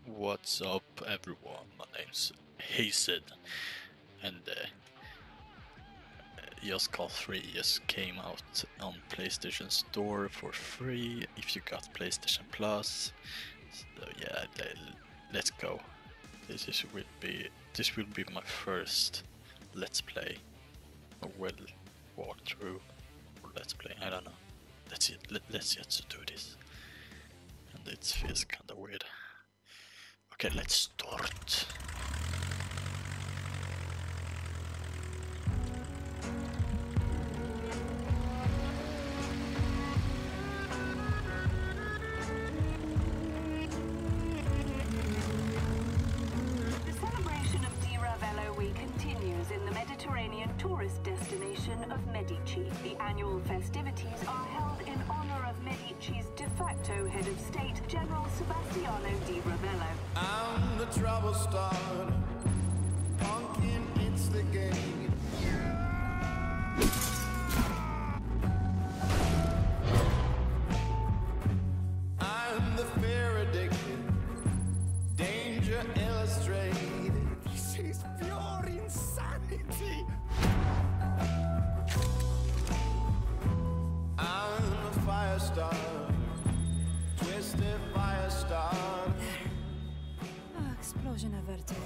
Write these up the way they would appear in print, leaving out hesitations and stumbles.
What's up, everyone? My name's Hazed, and Just Cause 3 just came out on PlayStation Store for free if you got PlayStation Plus. So yeah, let's go. This will be my first Let's Play, or walkthrough, or Let's Play. I don't know. Let's just do this, and it feels kind of weird. Okay, let's start. The celebration of Di Ravello Week continues in the Mediterranean tourist destination of Medici. The annual festivities are held in honor of Medici's de facto head of state, General Sebastiano Di Ravello. I'm the trouble starter, pumpkin instigator. I'm the fear addicted, danger illustrated. This is pure insanity. I'm a fire starter, twisted fire starter. Explosion averted.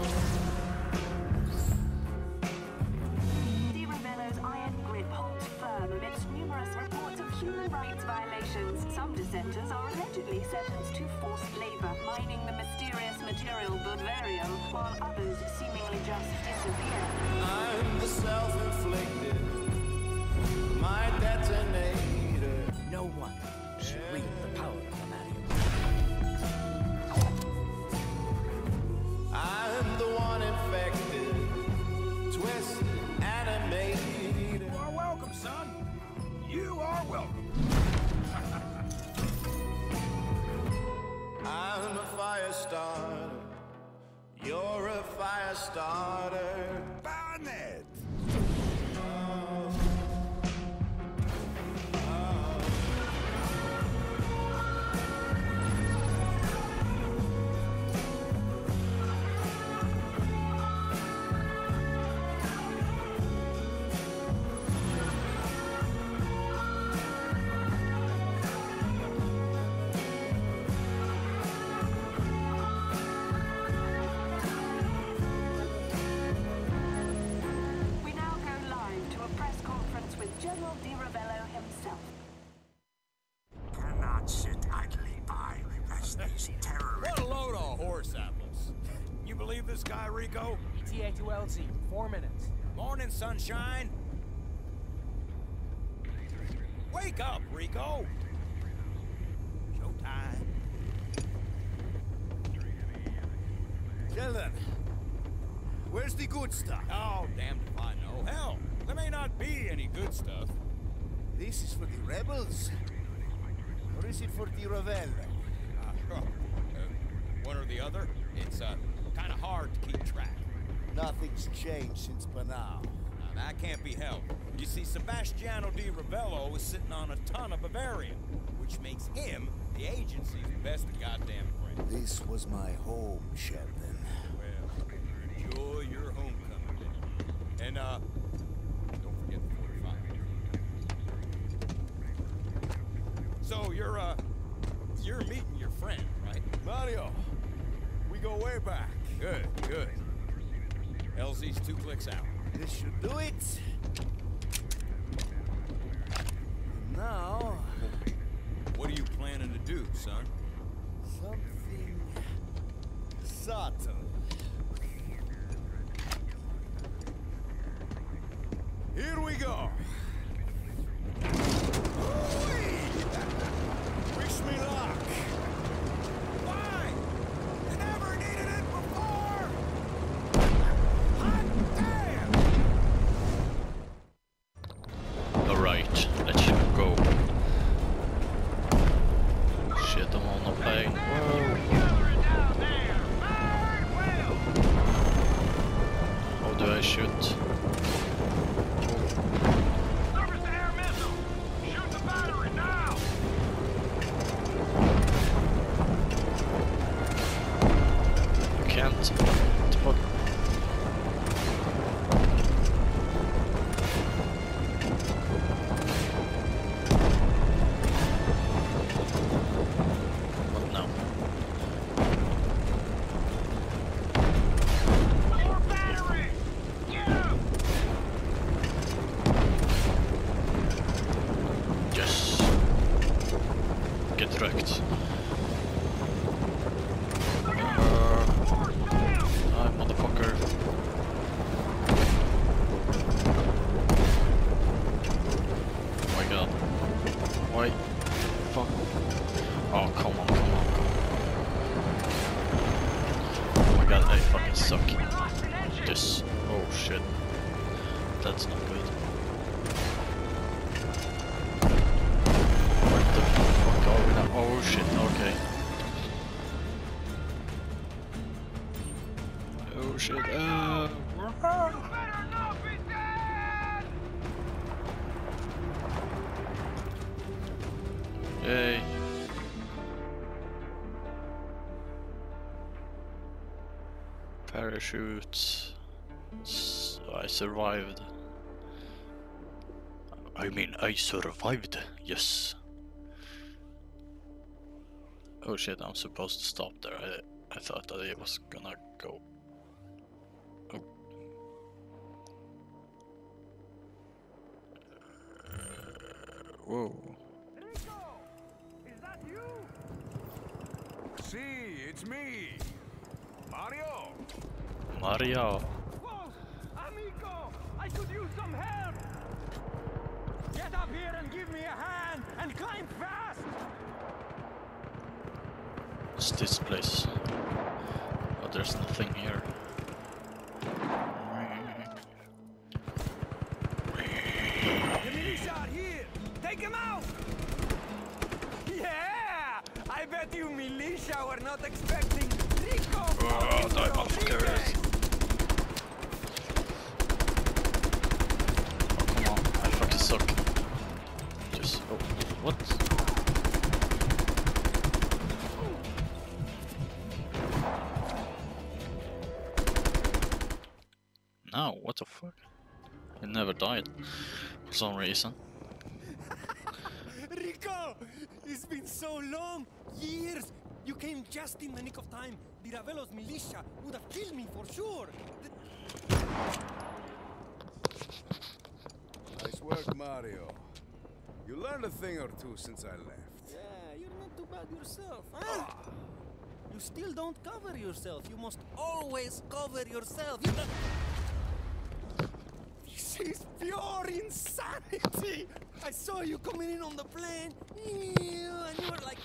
Di Ravello's iron grip holds firm amidst numerous reports of human rights violations. Some dissenters are allegedly sentenced to forced labor, mining the mysterious material Bavarium, while others seemingly just disappear. I'm the self-inflicted, my detonator. No one should wield the power of the Mario. I'm the one infected, twisted, animated. You are welcome, son. You are welcome. I'm a fire starter, you're a fire starter. Barnett! We now go live to a press conference with General Di Ravello himself. Cannot sit idly by as these terrorists. What a load of horse apples. You believe this guy, Rico? ETA to LZ, 4 minutes. Morning, sunshine. Wake up, Rico. Showtime. Sheldon, where's the good stuff? Oh, damned if I know. Hell, there may not be any good stuff. This is for the rebels? Or is it for Di Ravello? One or the other. It's kind of hard to keep track. Nothing's changed since Banal. Now, that can't be helped. You see, Sebastiano Di Ravello is sitting on a ton of Bavarium, which makes him the agency's best goddamn friend. This was my home, Sheldon. Well, enjoy your homecoming then. And, don't forget the 45. So, you're meeting your friend, right? Mario, we go way back. Good, good. LZ's 2 clicks out. This should do it. Now, What are you planning to do, son? something subtle. Here we go. Wish me luck. Why? You never needed it before! Hot damn! Alright, let's go. Shit, I'm on a plane. How do I shoot? Surface and air missile! Shoot the battery now! What the fuck? What now? Yes. Get wrecked. Motherfucker. Oh my god. Why? Fuck. Oh, come on, come on, come on. Oh my god, I fucking suck. This. Oh shit. That's not good. What the fuck are we now? Oh shit, okay. Oh shit, Yay. Parachutes. I survived. I mean, I survived, yes. Oh shit, I'm supposed to stop there. I thought that it was gonna go. Oh. Whoa. Rico! Is that you? See, it's me. Mario! Mario. Whoa! Amico! I could use some help! Get up here and give me a hand! And climb fast! What's this place? Oh, there's nothing here. The militia are here! Take them out! Yeah! I bet you militia were not expecting Rico! Oh, die, motherfuckers! Oh, come on. I fucking suck. Just... Oh, what? Now, what the fuck? I never died for some reason. Rico! It's been so long! Years! You came just in the nick of time. The Ravello's militia would have killed me for sure! Nice work, Mario. You learned a thing or two since I left. Yeah, you're not too bad yourself, huh? You still don't cover yourself. You must always cover yourself. This is pure insanity! I saw you coming in on the plane, and you were like...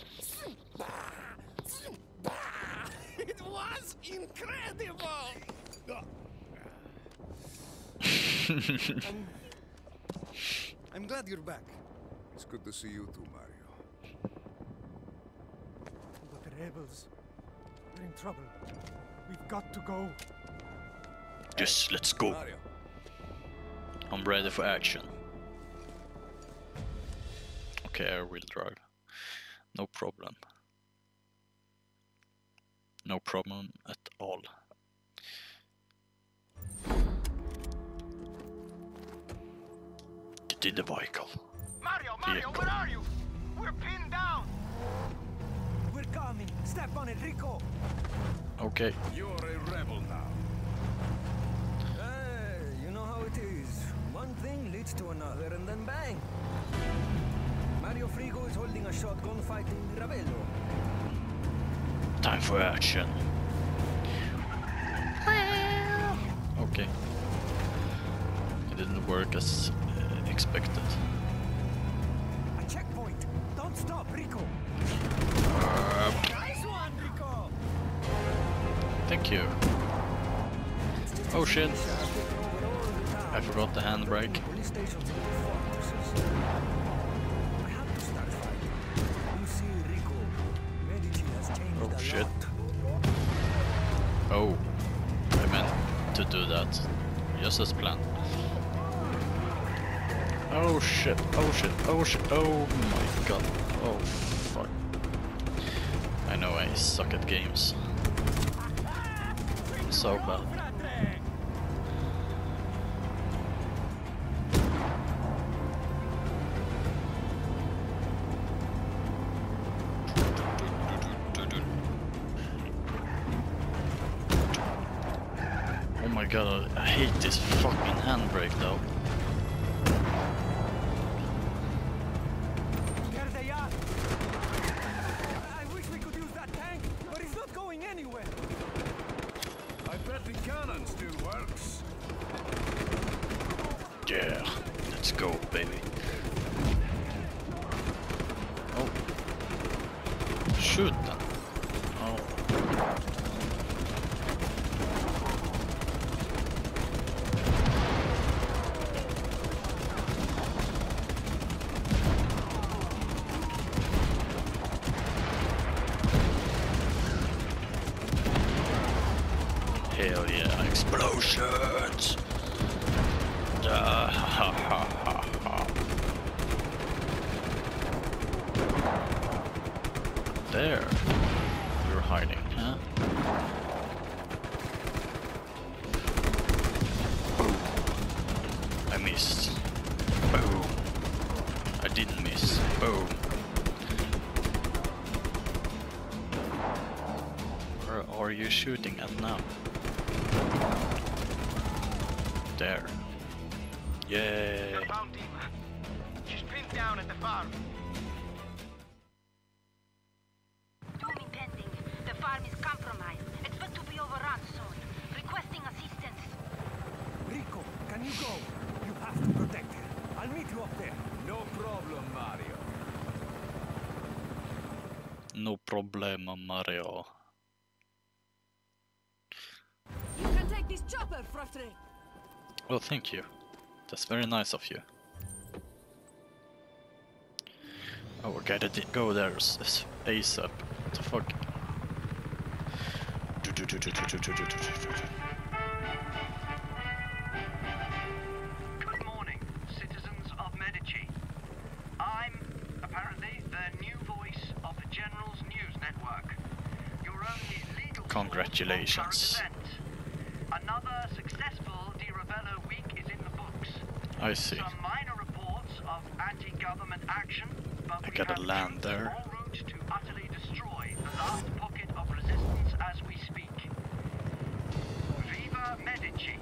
It was incredible! I'm glad you're back. It's good to see you too, Mario. But the rebels, we're in trouble. We've got to go. Just let's go. Mario. I'm ready for action. Okay, I will drive. No problem. No problem at all. Get in the vehicle. Mario, where are you? We're pinned down! We're coming. Step on it, Rico! Okay. You're a rebel now. You know how it is. One thing leads to another, and then bang! Mario Frigo is holding a shotgun fighting Ravello. Time for action. Okay. It didn't work as expected. A checkpoint! Don't stop, Rico! Nice one, Rico! Thank you. Oh shit. I forgot the handbrake. Police stations and fortresses. I have to start fighting. You see, Rico, Medici has changed Oh a shit. lot. Oh, I meant to do that. Just as planned. Oh shit, oh shit, oh shit, oh my god. Oh fuck. I know I suck at games. so bad. Oh my god, I hate this fucking handbrake though. There they are! I wish we could use that tank, but it's not going anywhere! I bet the cannon still works. Yeah, let's go, baby. Oh. Shoot them. Oh. Hell yeah, explosions! Ha ha ha ha. There. You're hiding, huh? Boom. I missed. Boom. I didn't miss. Boom. Where are you shooting at now? There. Yay. You're found, Dima. She's pinned down at the farm. Doom impending. The farm is compromised. Expect to be overrun soon. Requesting assistance. Rico, can you go? You have to protect her. I'll meet you up there. No problem, Mario. No problema, Mario. You can take this chopper, Frosty. Well, thank you. That's very nice of you. Oh, I gotta go there ASAP. What the fuck? Good morning, citizens of Medici. I'm, apparently, the new voice of the General's News Network. Your only legal Congratulations. source for current events. Another successful Di Ravello week is in the books. I see. Some minor reports of anti-government action, but I we gotta have land troops there. en route to utterly destroy the last pocket of resistance as we speak. Viva Medici!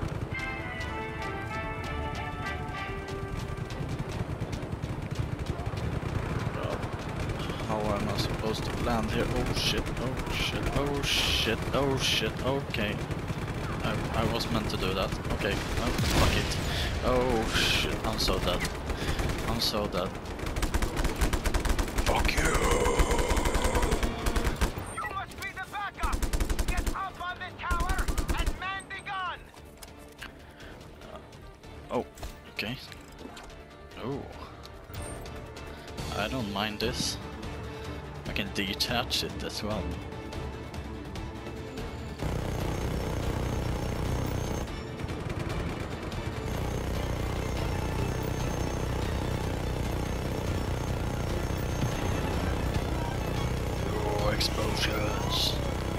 How am I supposed to land here? Oh shit, oh shit, oh shit, oh shit, okay. I was meant to do that. Okay, oh, fuck it. Oh shit, I'm so dead. I'm so dead. Fuck you! You must be the backup! Get up on the tower and man the gun! Oh, okay. Oh. I don't mind this. I can detach it as well. Oh, explosions.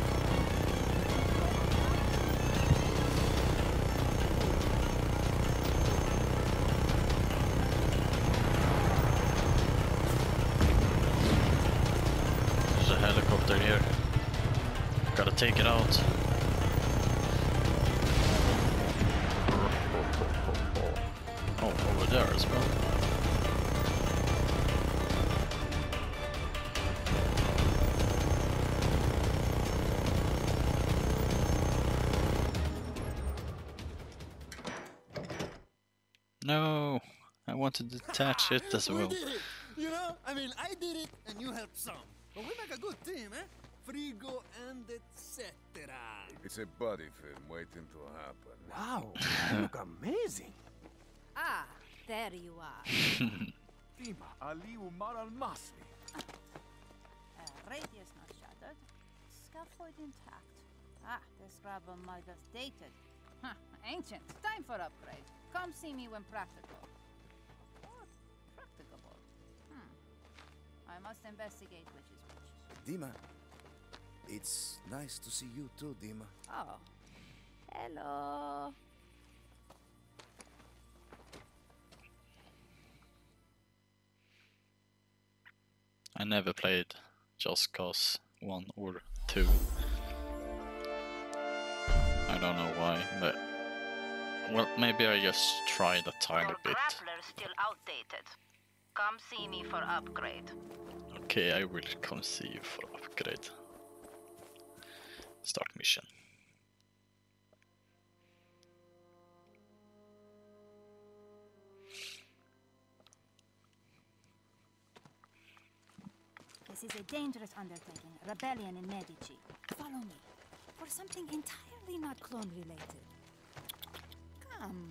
There's a helicopter here. Gotta take it out. Oh, over there as well. No, I want to detach it as well. We did it! You know, I mean, I did it and you helped some. But we make a good team, eh? Frigo and etc. It's a buddy film waiting to happen. Wow, you look amazing. Ah, there you are. Dima, Ali Umar al-Masri. Radius not shattered. Scaffold intact. Ah, this rubber mud is dated. Huh, ancient. Time for upgrade. Come see me when practical. Or practicable. I must investigate which is which. Dima, it's nice to see you too, Dima. Oh, Hello. I never played Just Cause 1 or 2. I don't know why, but well, maybe I just tried a tiny Your bit. grappler's still outdated. Come see me for upgrade. Okay, I will come see you for upgrade. Start mission. This is a dangerous undertaking. Rebellion in Medici. Follow me. For something entirely not clone related. Come.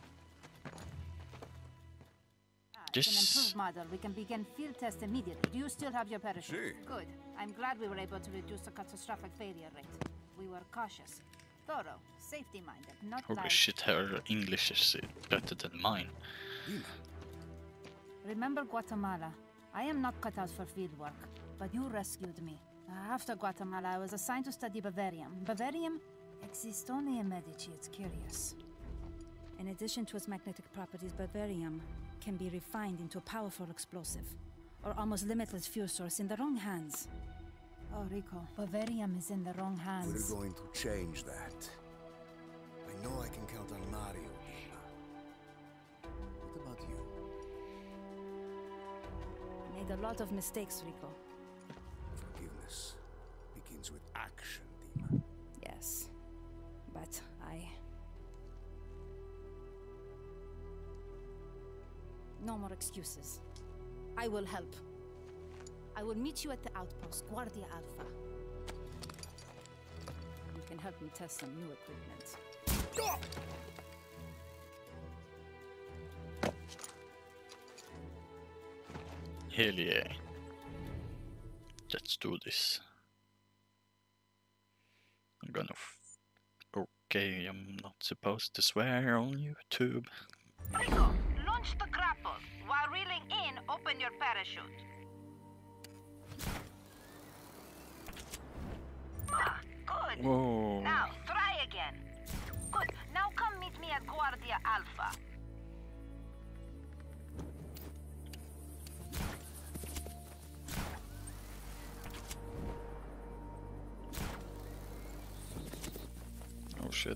It's an improved model. We can begin field tests immediately. Do you still have your parachute? Si. Good. I'm glad we were able to reduce the catastrophic failure rate. We were cautious, thorough, safety-minded, not Holy like... shit, her English is better than mine. Remember Guatemala? I am not cut out for field work, but you rescued me. After Guatemala, I was assigned to study Bavarium. Bavarium exists only in Medici. It's curious. In addition to its magnetic properties, Bavarium can be refined into a powerful explosive, or almost limitless fuel source in the wrong hands. Oh, Rico, Bavarium is in the wrong hands. We're going to change that. I know I can count on Mario, Dima. What about you? I made a lot of mistakes, Rico. Forgiveness begins with action, Dima. Yes, but no more excuses. I will help. I will meet you at the outpost, Guardia Alpha. You can help me test some new equipment. Hell yeah. Let's do this. I'm gonna... Okay, I'm not supposed to swear on YouTube. Rico, launch the grapple. While reeling in, open your parachute. Ah, good. Whoa. Now, try again. Good. Now come meet me at Guardia Alpha. Oh shit.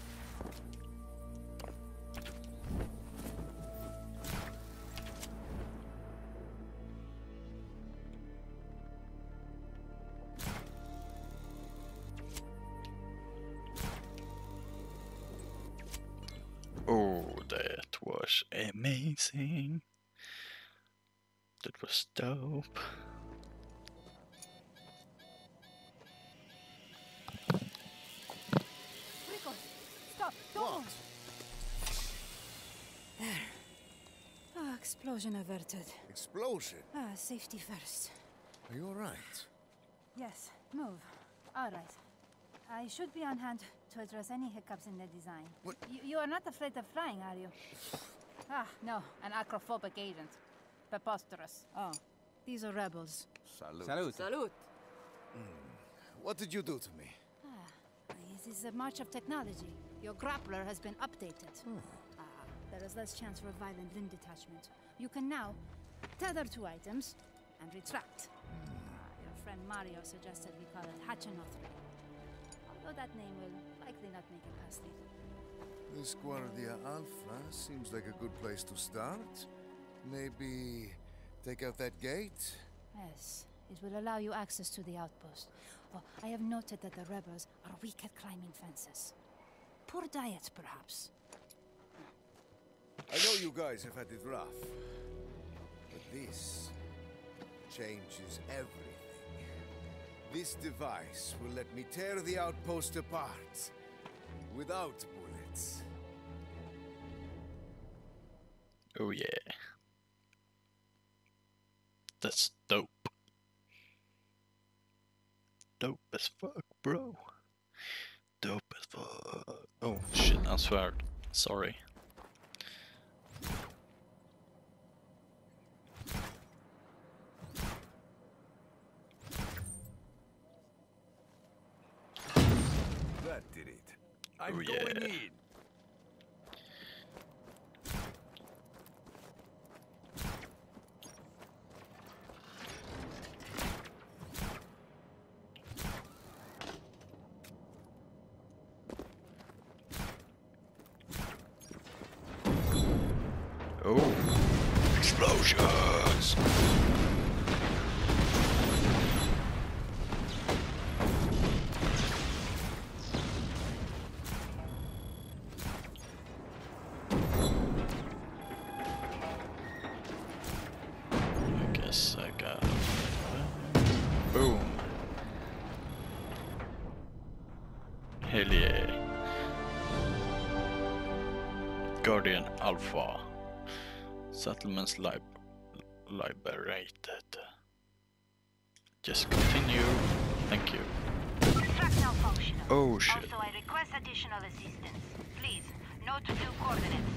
Oh, that was amazing. That was dope. Rico, stop! Don't! There. Ah, explosion averted. Explosion? Safety first. Are you alright? Yes, move. All right. I should be on hand to address any hiccups in the design. What? You are not afraid of flying, are you? No, an acrophobic agent. Preposterous. Oh, these are rebels. Salute. Salute. Salute. What did you do to me? This is a march of technology. Your grappler has been updated. There is less chance for violent limb detachment. You can now tether two items and retract. Your friend Mario suggested we call it Hachinothri. Although that name will likely not make it past it. This Guardia Alpha seems like a good place to start. Maybe take out that gate? Yes, it will allow you access to the outpost. Oh, I have noted that the rebels are weak at climbing fences. Poor diet, perhaps. I know you guys have had it rough, but this changes everything. This device will let me tear the outpost apart without bullets. Oh yeah. That's dope. Dope as fuck, bro. Dope as fuck. Oh shit, I swear. Sorry. That did it. I'm Oh, yeah. going in. Oh, explosions! I guess I got boom. Hell yeah. Guardian Alpha. Settlements liberated. Just continue. Thank you. Track now functional. Oh shit. Also, I request additional assistance. Please, note new coordinates.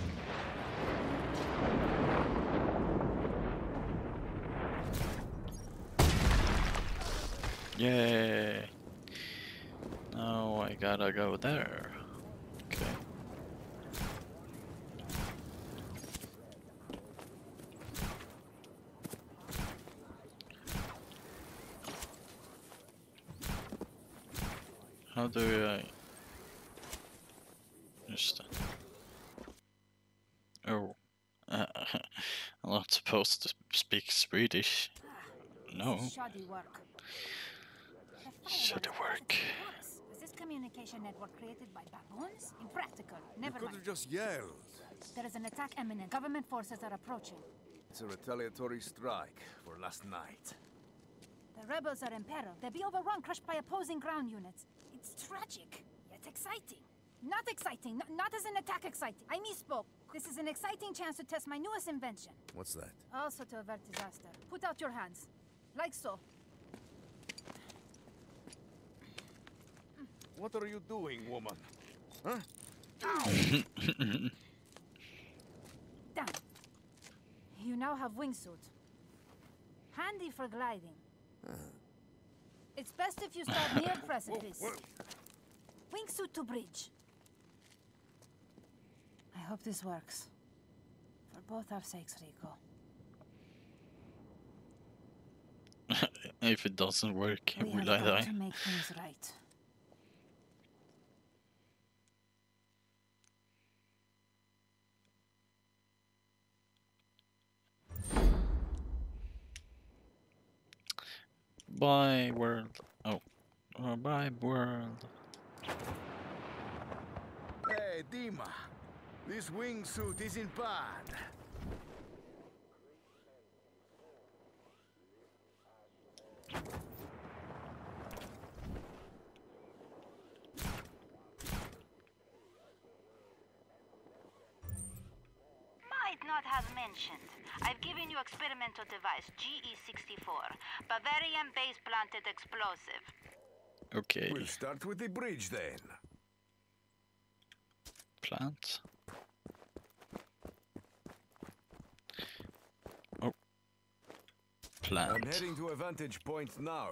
Yay. Now I gotta go there. Okay. How do I... Just... Oh. I'm not supposed to speak Swedish. No. Shoddy work. Shoddy work. Was this communication network created by baboons? Impractical. Never You could mind. have just yelled. There is an attack imminent. Government forces are approaching. It's a retaliatory strike for last night. The rebels are in peril. They'll be overrun, crushed by opposing ground units. It's tragic, yet exciting. Not exciting. Not as an attack exciting. I misspoke. This is an exciting chance to test my newest invention. What's that? Also to avert disaster. Put out your hands. Like so. What are you doing, woman? Huh? Down. You now have wingsuit. Handy for gliding. It's best if you start near precipice. Wingsuit to bridge. I hope this works. For both our sakes, Rico. If it doesn't work, We will have I got die? to make things right. Bye world. Oh. Bye world. Hey, Dima. This wingsuit isn't bad. Might not have mentioned. I've given you experimental device GE-64, Bavarian base planted explosive. Okay. We'll start with the bridge then. Plant. Oh. Plant. I'm heading to a vantage point now.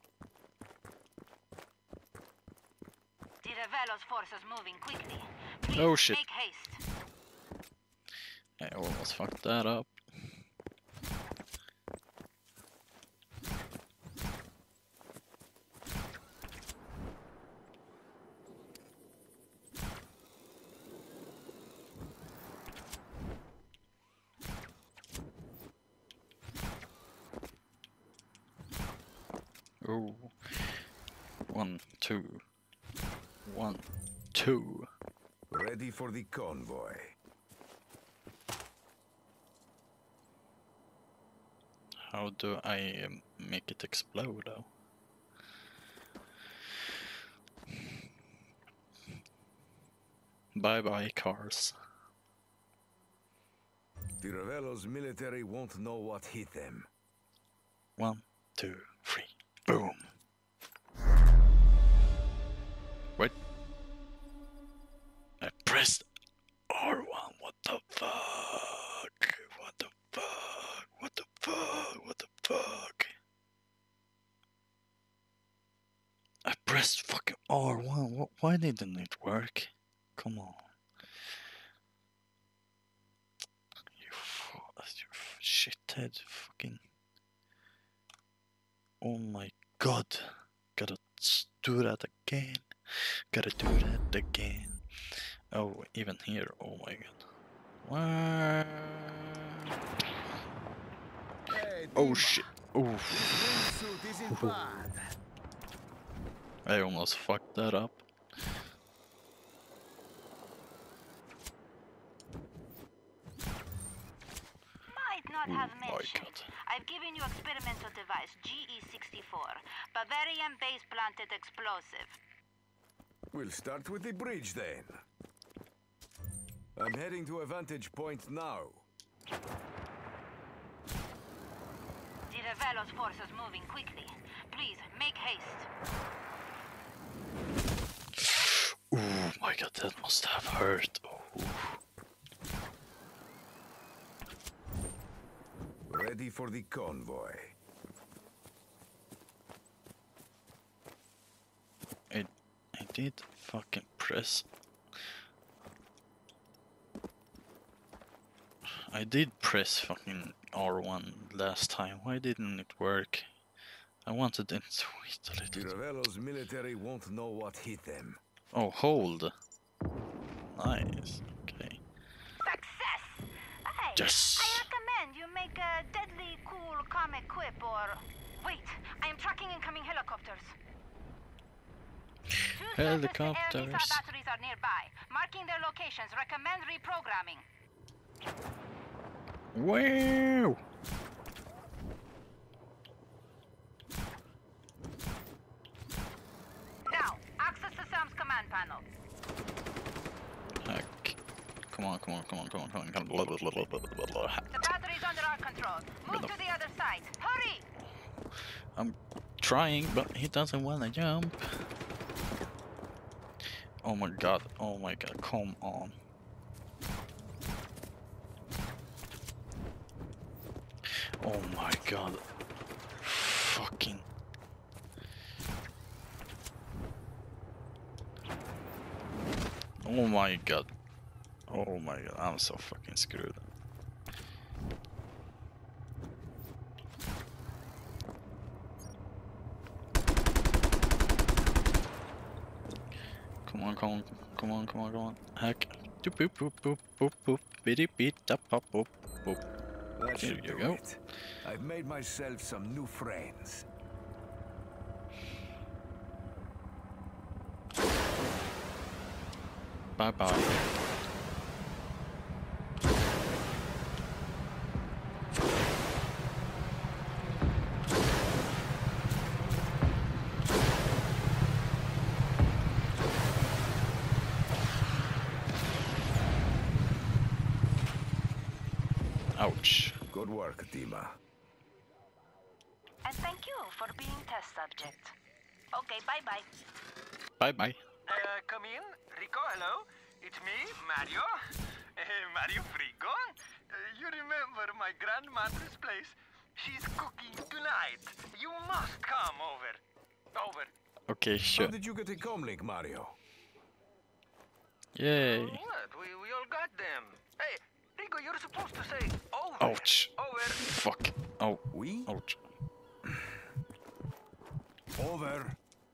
Di Ravello's forces moving quickly. Please Oh shit. make haste. I almost fucked that up. Oh. 1, 2. 1, 2. Ready for the convoy. How do I make it explode though? Bye bye cars. The Ravello's military won't know what hit them. 1, 2, 3. Boom. Wait. I pressed R1. What the fuck? What the fuck? What the fuck? What the fuck? I pressed fucking R1. Why didn't it work? Come on. You shithead fucking. Oh my god. Gotta do that again. Gotta do that again. Oh, even here. Oh my god. What? Hey, Oh shit. Oh. Suit isn't bad. I almost fucked that up. Might not have my mentioned. god. I've given you experimental device GE64, Bavarian base planted explosive. We'll start with the bridge then. I'm heading to a vantage point now. The Revelo's forces moving quickly. Please, make haste. Oh my god, that must have hurt. Oh. Ready for the convoy. I did fucking press. I did press fucking R1 last time. Why didn't it work? I wanted it to wait a The little. Revelo's military won't know what hit them. Oh, hold. Nice. Okay. Success! Hey, Yes. I recommend you make a deadly cool comic quip or... Wait, I am tracking incoming helicopters. Two Helicopters. surface-to-air missile batteries are nearby. Marking their locations. Recommend reprogramming. Wow. Now, access to Sam's command panel. Heck. Come on. The battery's under our control. Move to the other side. Hurry! I'm trying, but he doesn't want to jump. Oh my god, come on. Oh my god. Fucking. Oh my god. Oh my god, I'm so fucking screwed. Come on. Heck. Doop boop boop boop boop boop. Biddy beat up pop boop boop. That Here should you do go. it. I've made myself some new friends. Bye bye. Ouch. Good work, Dima. And thank you for being test subject. Okay, bye-bye. Bye. Come in. Rico, hello. It's me, Mario. Mario Frigo. You remember my grandmother's place? She's cooking tonight. You must come over. Over. Okay, sure. How did you get a comlink, Mario? Yay. What? We all got them. Hey, Rico, you're supposed to say over. Ouch. Over. Fuck. Oh. We? Ouch. Over.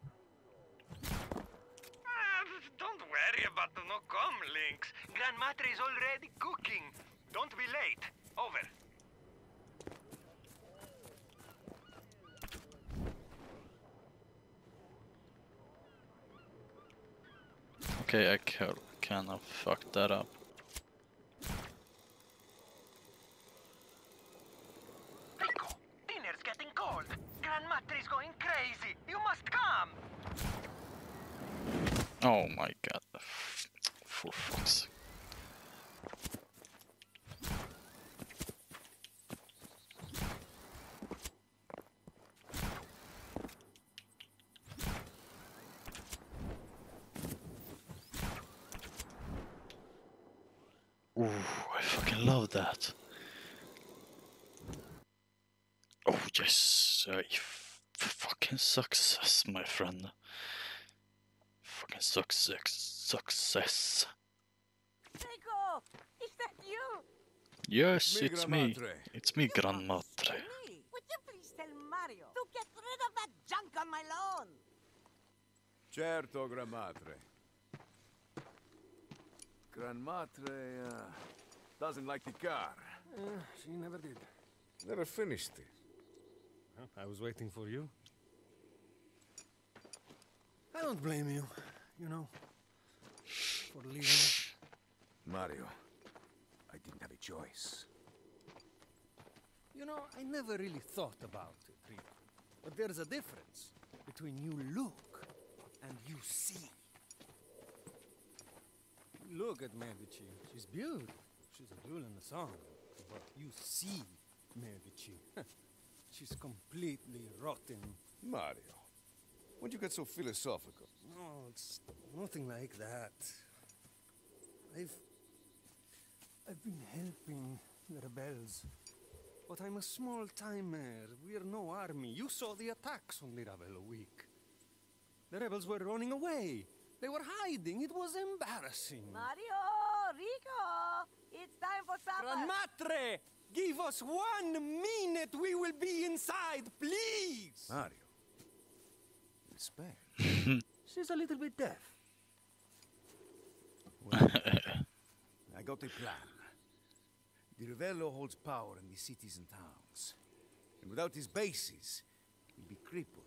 Don't worry about the no-com links. Grandmother is already cooking. Don't be late. Over. Okay, I kind of fucked that up. Rico, dinner's getting cold. Grandmother is going crazy. You must come. Oh my god. For fuck's sake. Ooh, I fucking love that. Oh yes, fucking success, my friend. Fucking success. Success. Rico, is that you? Yes, Me, it's Gran me. Matre. It's me, Gran Matre. Would you please tell Mario to get rid of that junk on my lawn? Certo, Gran Matre. Gran Matre doesn't like the car. She never did. Never finished it. Well, I was waiting for you. I don't blame you, you know, for leaving. Mario, I didn't have a choice. You know, I never really thought about it, Rico. But there's a difference between you look and you see. Look at Medici. She's beautiful. She's a jewel in the song. But you see Medici. She's completely rotten. Mario, why'd you get so philosophical? No, it's nothing like that. I've been helping the rebels. But I'm a small-timer. We're no army. You saw the attacks on the Ravello week. The rebels were running away. They were hiding. It was embarrassing. Mario, Rico, it's time for supper. Gran Matre! Give us 1 minute. We will be inside, please. Mario, respect. She's a little bit deaf. Well, I got a plan. The Ravello holds power in the cities and towns. And without his bases, he'll be crippled.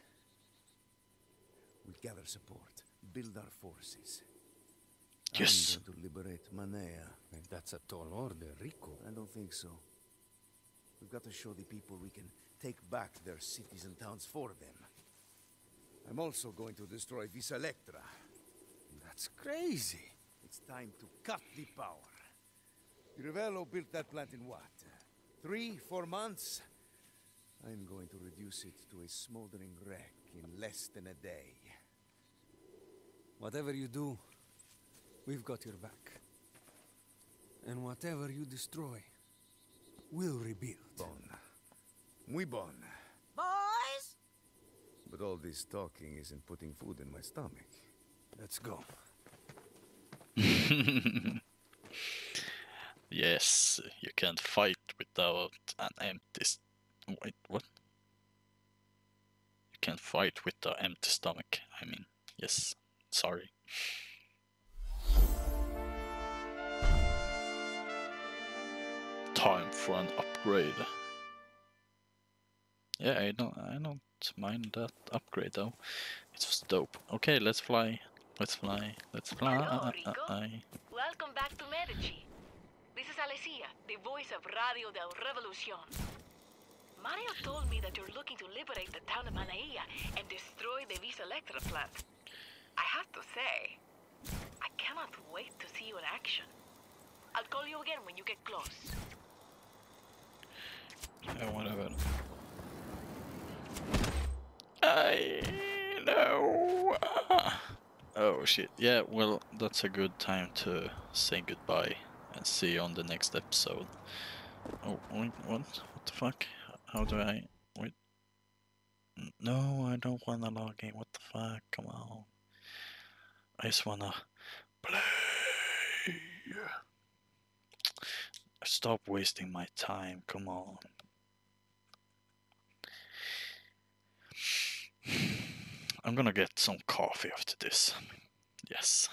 We'll gather support, build our forces. Yes. I'm going to liberate Manea. That's a tall order, Rico. I don't think so. We've got to show the people we can take back their cities and towns for them. I'm also going to destroy Vis Electra. That's crazy. It's time to cut the power. The Ravello built that plant in what? 3-4 months? I'm going to reduce it to a smoldering wreck in less than a day. Whatever you do, we've got your back. And whatever you destroy, we'll rebuild. Bon. Muy bon. Boys! But all this talking isn't putting food in my stomach. Let's go. Yes, you can't fight without an empty... Wait, what? You can't fight with an empty stomach. I mean, yes, sorry. Time for an upgrade. Yeah, I don't mind that upgrade though. It was dope. Okay, let's fly. Let's fly. Let's fly. Hello, Rico. Welcome back to Medici. This is Alessia, the voice of Radio del Revolucion. Mario told me that you're looking to liberate the town of Manea and destroy the Vis Electra plant. I have to say, I cannot wait to see you in action. I'll call you again when you get close. Yeah, whatever. I know. Oh shit. Yeah, well, that's a good time to say goodbye and see you on the next episode. Oh, wait, what? What the fuck? How do I... Wait. No, I don't wanna log in. What the fuck? Come on. I just wanna play. Stop wasting my time. Come on. I'm gonna get some coffee after this. Yes.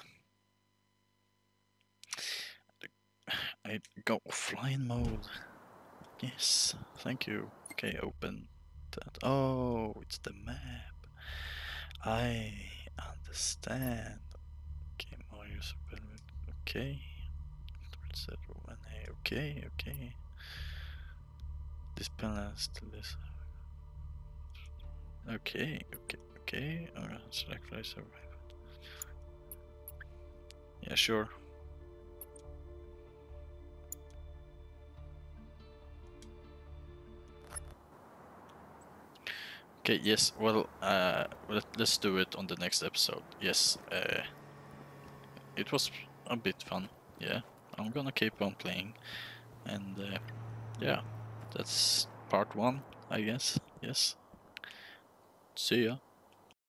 I go offline mode. Yes, thank you. Okay, open that. Oh, it's the map. I understand. Okay, Mario Super. Okay. Okay, okay. This balance to this. Okay, okay, okay. Alright, select fly survival. Yeah, sure. Okay, yes, well, let's do it on the next episode. Yes, it was a bit fun, yeah. I'm gonna keep on playing, and yeah, that's part 1, I guess, yes. See ya.